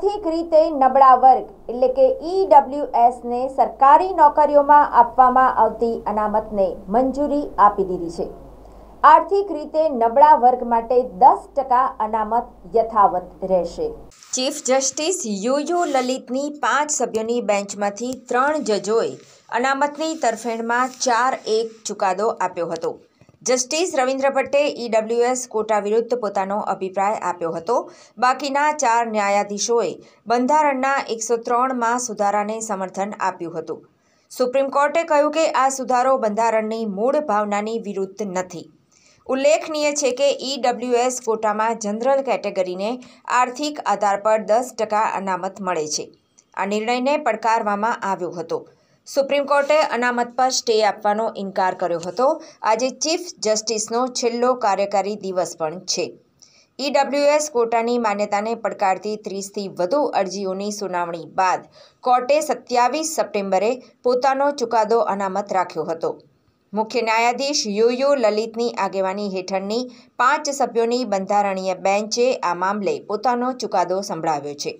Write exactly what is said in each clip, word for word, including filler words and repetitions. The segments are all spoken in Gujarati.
આર્થિક રીતે નબળા વર્ગ એટલે કે ઈડબ્લ્યુએસ ને સરકારી નોકરીઓમાં આપવામાં આવતી અનામતને મંજૂરી આપી દીધી છે। આર્થિક રીતે નબળા વર્ગ માટે દસ ટકા અનામત યથાવત રહેશે। ચીફ જસ્ટિસ યુ યુ લલિતની પાંચ સભ્યોની બેન્ચમાંથી ત્રણ જજોએ અનામતની તરફેણમાં ચાર એક ચુકાદો આપ્યો હતો। જસ્ટિસ રવિન્દ્ર ભટ્ટે ઈડબ્લ્યુએસ કોટા વિરુદ્ધ પોતાનો અભિપ્રાય આપ્યો હતો। બાકીના ચાર ન્યાયાધીશોએ બંધારણના એકસો ત્રણમાં સુધારાને સમર્થન આપ્યું હતું। સુપ્રીમ કોર્ટે કહ્યું કે આ સુધારો બંધારણની મૂળ ભાવનાની વિરુદ્ધ નથી। ઉલ્લેખનીય છે કે ઈડબ્લ્યુએસ કોટામાં જનરલ કેટેગરીને આર્થિક આધાર પર દસ ટકા અનામત મળે છે। આ નિર્ણયને પડકારવામાં આવ્યો હતો। સુપ્રીમ કોર્ટે અનામત પર સ્ટે આપવાનો ઇનકાર કર્યો હતો। આજે ચીફ જસ્ટિસનો છેલ્લો કાર્યકારી દિવસ પણ છે। ઈડબ્લ્યુએસ કોટાની માન્યતાને પડકારતી ત્રીસથી વધુ અરજીઓની સુનાવણી બાદ કોર્ટે સત્યાવીસ સપ્ટેમ્બરે પોતાનો ચુકાદો અનામત રાખ્યો હતો। મુખ્ય ન્યાયાધીશ યુ યુ લલિતની આગેવાની હેઠળની પાંચ સભ્યોની બંધારણીય બેન્ચે આ મામલે પોતાનો ચુકાદો સંભળાવ્યો છે।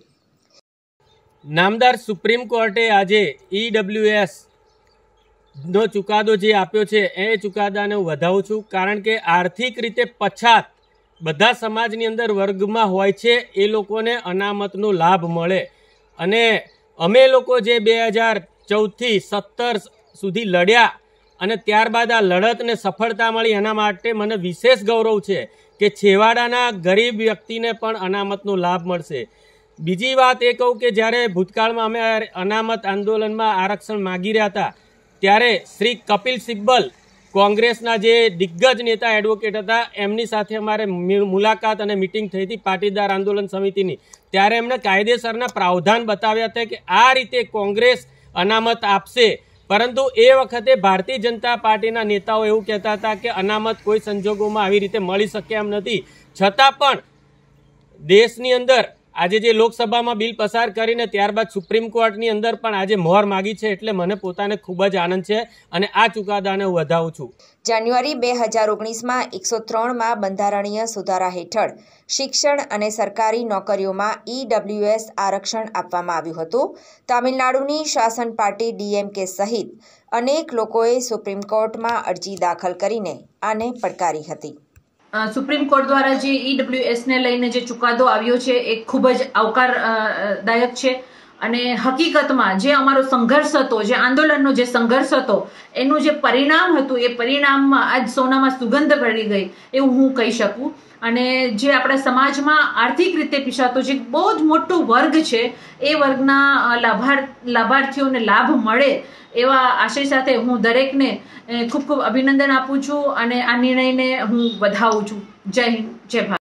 નામદાર સુપ્રીમ કોર્ટે આજે ઈડબ્લ્યુએસ નો ચુકાદો જે આપ્યો છે એ ચુકાદાને હું વધાવું છું, કારણ કે આર્થિક રીતે પછાત બધા સમાજની અંદર વર્ગમાં હોય છે એ લોકોને અનામતનો લાભ મળે। અને અમે લોકો જે બે હજાર ચૌદથી સત્તર સુધી લડ્યા અને ત્યારબાદ આ લડતને સફળતા મળી, એના માટે મને વિશેષ ગૌરવ છે કે છેવાડાના ગરીબ વ્યક્તિને પણ અનામતનો લાભ મળશે। બીજી વાત એ કહું કે જ્યારે ભૂતકાળમાં અમે અનામત આંદોલનમાં આરક્ષણ માગી રહ્યા હતા ત્યારે શ્રી કપિલ સિબ્બલ કોંગ્રેસના જે દિગ્ગજ નેતા એડવોકેટ હતા એમની સાથે અમારે મુલાકાત અને મિટિંગ થઈ હતી પાટીદાર આંદોલન સમિતિની। ત્યારે એમણે કાયદેસરના પ્રાવધાન બતાવ્યા હતા કે આ રીતે કોંગ્રેસ અનામત આપશે, પરંતુ એ વખતે ભારતીય જનતા પાર્ટીના નેતાઓ એવું કહેતા હતા કે અનામત કોઈ સંજોગોમાં આવી રીતે મળી શકે એમ નથી। છતાં પણ દેશની અંદર આજે જે લોકસભામાં બિલ પસાર કરીને ત્યારબાદ સુપ્રીમ કોર્ટની અંદર પણ આજે મોહર માગી છે, એટલે મને પોતાને ખૂબ જ આનંદ છે અને આ ચુકાદાને હું વધાવું છું। જાન્યુઆરી બે હજાર ઓગણીસમાં એકસો ત્રણમાં બંધારણીય સુધારા હેઠળ શિક્ષણ અને સરકારી નોકરીઓમાં ઈડબ્લ્યુએસ આરક્ષણ આપવામાં આવ્યું હતું। તામિલનાડુની શાસન પાર્ટી ડીએમકે સહિત અનેક લોકોએ સુપ્રીમ કોર્ટમાં અરજી દાખલ કરીને આને પડકારી હતી। સુપ્રીમ કોર્ટ દ્વારા જે ઈડબ્લ્યુએસને લઈને જે ચુકાદો આવ્યો છે એ ખૂબ જ આવકારદાયક છે અને હકીકતમાં જે અમારો સંઘર્ષ હતો, જે આંદોલનનો જે સંઘર્ષ હતો એનું જે પરિણામ હતું એ પરિણામમાં આજ સોનામાં સુગંધ ભળી ગઈ એવું હું કહી શકું। અને જે આપણા સમાજમાં આર્થિક રીતે પીછાતો જે બહુ જ મોટો વર્ગ છે એ વર્ગના લાભાર લાભાર્થીઓને લાભ મળે એવા આશય સાથે હું દરેકને ખૂબ ખૂબ અભિનંદન આપું છું અને આ નિર્ણયને હું વધાવું છું। જય હિન્દ, જય ભારત।